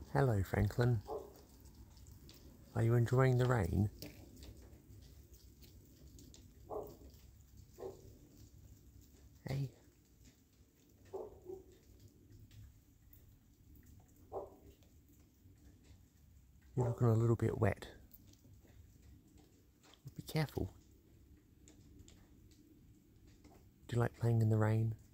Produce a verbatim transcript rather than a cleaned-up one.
Hello, Franklin. Are you enjoying the rain? Hey. You're looking a little bit wet. Be careful. Do you like playing in the rain?